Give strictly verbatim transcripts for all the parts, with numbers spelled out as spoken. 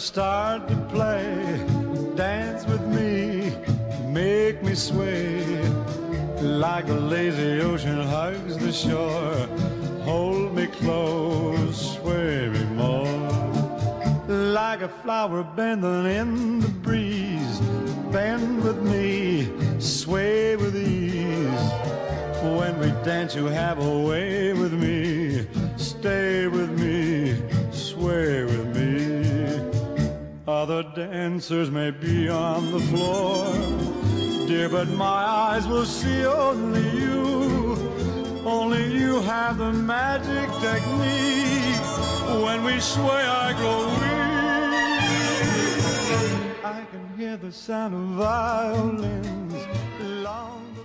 start to play. Dance with me, make me sway. Like a lazy ocean hugs the shore. Hold me close, sway me more. Like a flower bending in the breeze. Bend with me, sway with ease. When we dance you have a way with me. Stay with me, sway with me. Other dancers may be on the floor, dear, but my eyes will see only you. Only you have the magic technique. When we sway I grow weak. I can hear the sound of violins long before.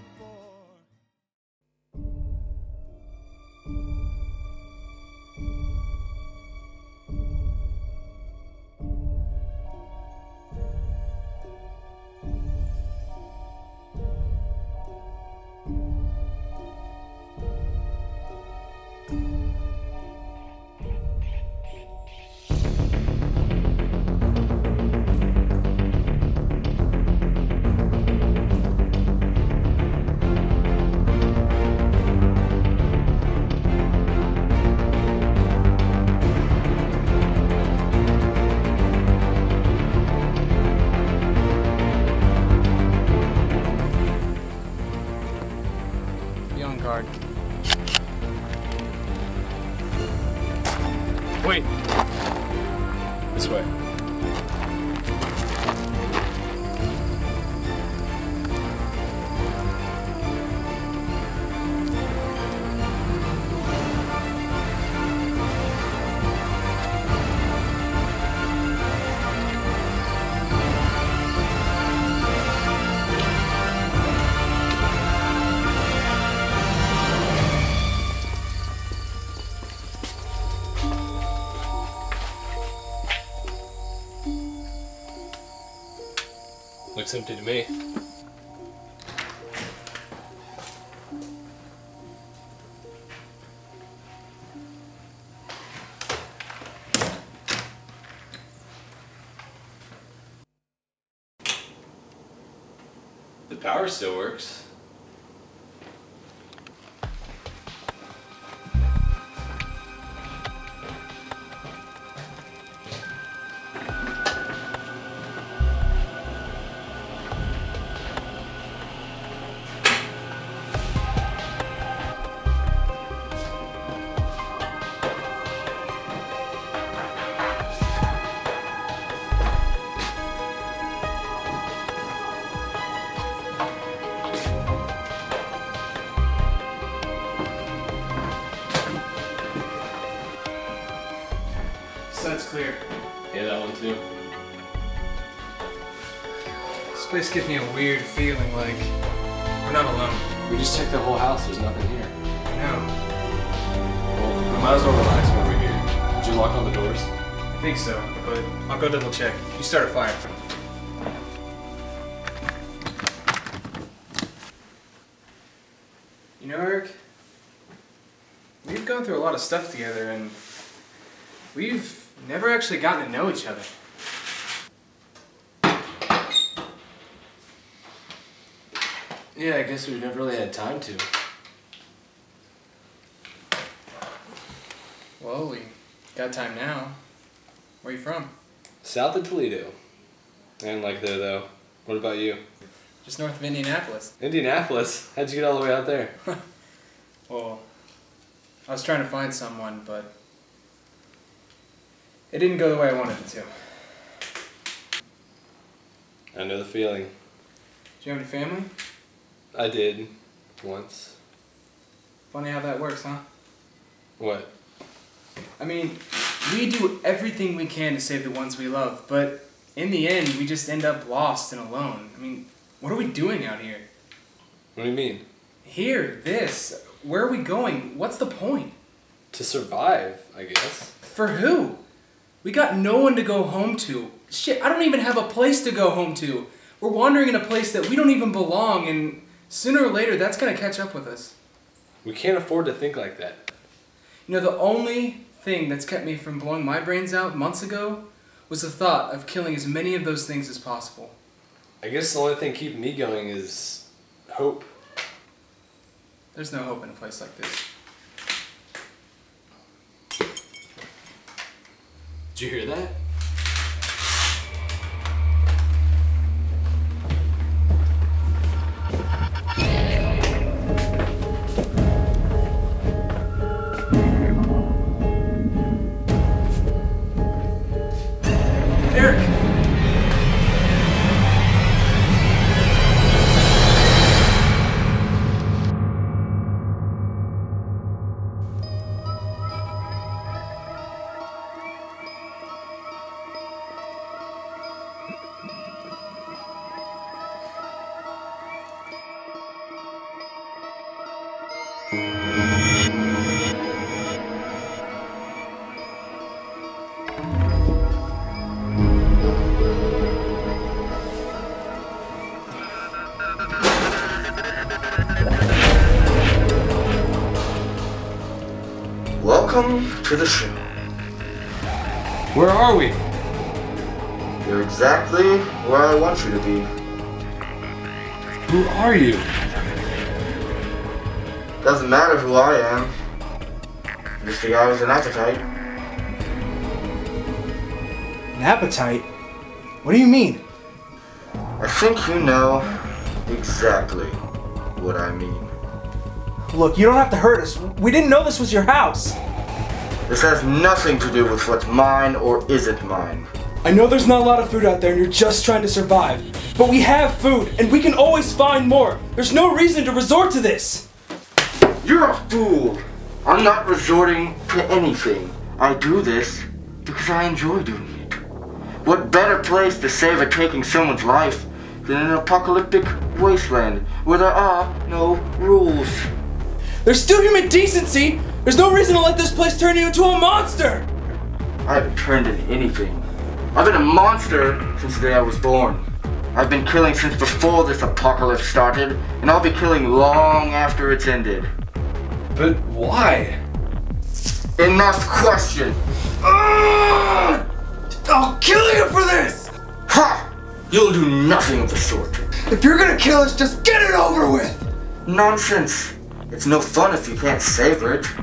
Guard. Wait. This way. Looks empty to me. The power still works. That's clear. Yeah, that one too. This place gives me a weird feeling like we're not alone. We just checked the whole house, there's nothing here. No. Well, we might as well relax while we're here. Did you lock all the doors? I think so, but I'll go double check. You start a fire. You know, Eric, we've gone through a lot of stuff together and we've never actually gotten to know each other. Yeah, I guess we've never really had time to. Well, we got time now. Where are you from? South of Toledo. I didn't like there though. What about you? Just north of Indianapolis. Indianapolis? How'd you get all the way out there? Well, I was trying to find someone, but it didn't go the way I wanted it to. I know the feeling. Do you have any family? I did. Once. Funny how that works, huh? What? I mean, we do everything we can to save the ones we love, but in the end, we just end up lost and alone. I mean, what are we doing out here? What do you mean? Here, this. Where are we going? What's the point? To survive, I guess. For who? We got no one to go home to. Shit, I don't even have a place to go home to. We're wandering in a place that we don't even belong, and sooner or later, that's gonna catch up with us. We can't afford to think like that. You know, the only thing that's kept me from blowing my brains out months ago was the thought of killing as many of those things as possible. I guess the only thing keeping me going is hope. There's no hope in a place like this. Did you hear that? Eric! Welcome to the show. Where are we? You're exactly where I want you to be. Who are you? Doesn't matter who I am. Just the guy with an appetite. An appetite? What do you mean? I think you know exactly what I mean. Look, you don't have to hurt us. We didn't know this was your house. This has nothing to do with what's mine or isn't mine. I know there's not a lot of food out there and you're just trying to survive. But we have food and we can always find more. There's no reason to resort to this. You're a fool. I'm not resorting to anything. I do this because I enjoy doing it. What better place to save a taking someone's life than an apocalyptic wasteland where there are no rules? There's still human decency. There's no reason to let this place turn you into a monster. I haven't turned into anything. I've been a monster since the day I was born. I've been killing since before this apocalypse started, and I'll be killing long after it's ended. But why? Enough question! Ugh! I'll kill you for this! Ha! You'll do nothing of the sort. If you're gonna kill us, just get it over with! Nonsense! It's no fun if you can't savor it.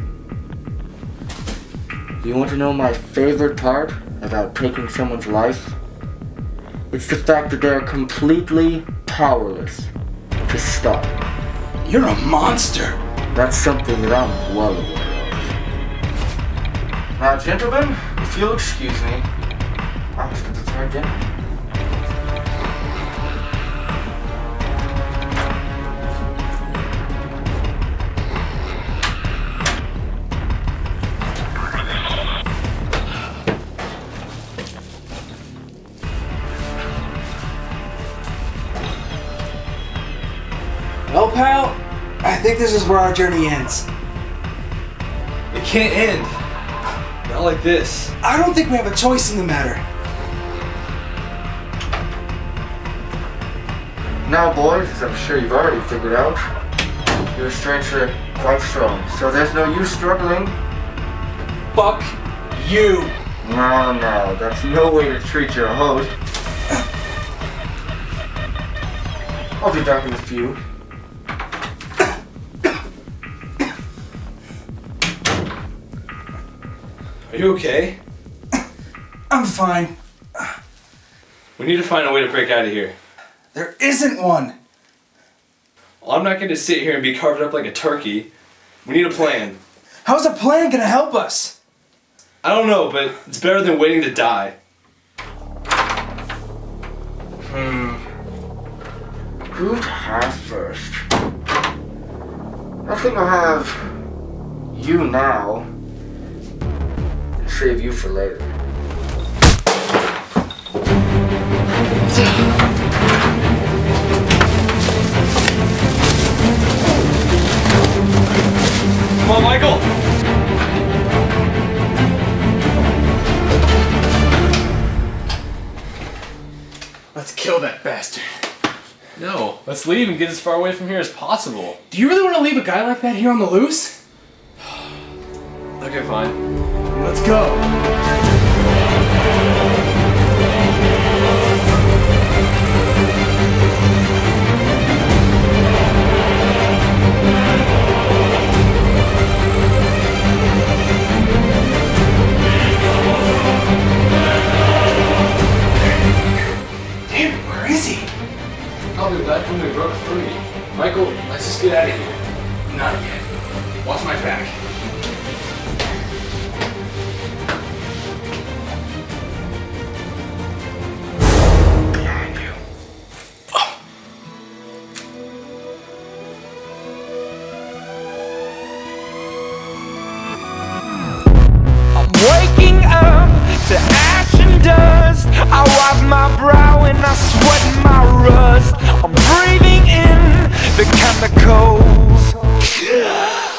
Do you want to know my favorite part about taking someone's life? It's the fact that they're completely powerless to stop. You're a monster! That's something that I'm well aware of. Now, gentlemen, if you'll excuse me, I have to prepare dinner. Well, pal, I think this is where our journey ends. It can't end. Not like this. I don't think we have a choice in the matter. Now, boys, as I'm sure you've already figured out, your strengths are quite strong, so there's no use struggling. Fuck you! No, no, that's no way to treat your host. I'll be back in a few. Are you okay? I'm fine. We need to find a way to break out of here. There isn't one. Well, I'm not going to sit here and be carved up like a turkey. We need a plan. How's a plan gonna help us? I don't know, but it's better than waiting to die. Hmm. Who to have first? I think I'll have you now. Save you for later. Come on, Michael! Let's kill that bastard. No, let's leave and get as far away from here as possible. Do you really want to leave a guy like that here on the loose? Okay, fine. Let's go. get out of here. Not yet. Watch my back. Behind you. I'm waking up to ash and dust. I wipe my brow and I sweat my rust. I'm breathing in the chemicals.